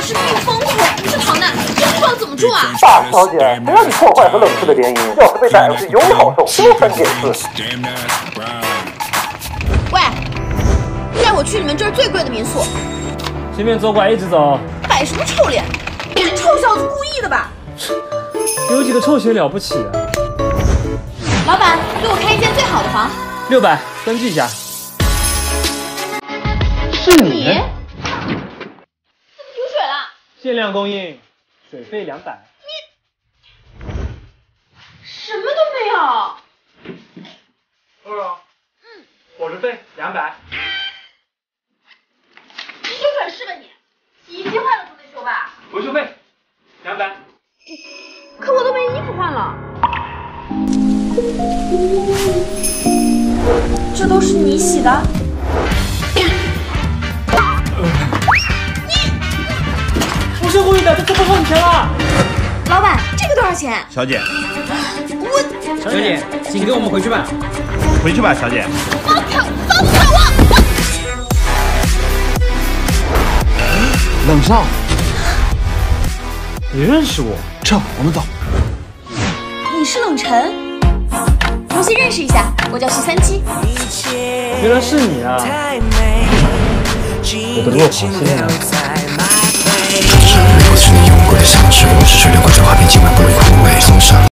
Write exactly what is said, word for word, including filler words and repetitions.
是密封孔，不是逃难，真不知道怎么住啊！ 大小姐，谁让你破坏和冷氏的联姻？要是被逮回去，有你好受，多三件事。 喂，带我去你们这儿最贵的民宿。 前面左拐，一直走。 摆什么臭脸？你这臭小子故意的吧？ 有几个臭鞋了不起啊！ 老板，给我开一间最好的房。 六百，登记一下。是你？ 怎么停水了？ 限量供应，水费两百。 你什么都没有。 二啊。嗯。伙食费两百。 你有本事吧你！洗衣机坏了总得修吧？ 维修费两百。 可我都没衣服换了。这都是你洗的？ 不是故意的，这这不收你钱了。 老板，这个多少钱？ 小姐， 我小姐，请跟我们回去吧。 回去吧，小姐。 放开，放开我！ 冷少， 你认识我？ 撤，我们走。 你是冷晨，重新认识一下，我叫徐三七。 原来是你啊！我的落跑线啊！ 美国是你用过的香水，我是水流过这花瓶，今晚不会枯萎。送上。